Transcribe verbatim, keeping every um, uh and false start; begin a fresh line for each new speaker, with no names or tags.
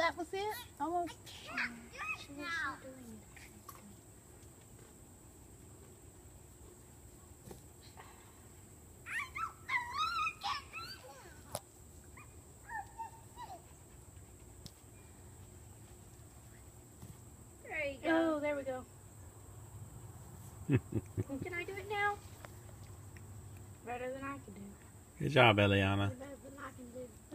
that was it? Almost.
I can't do it now.
There you go. Oh, there we go. Can I do it now? Better than I can do.
Good job, Eliana.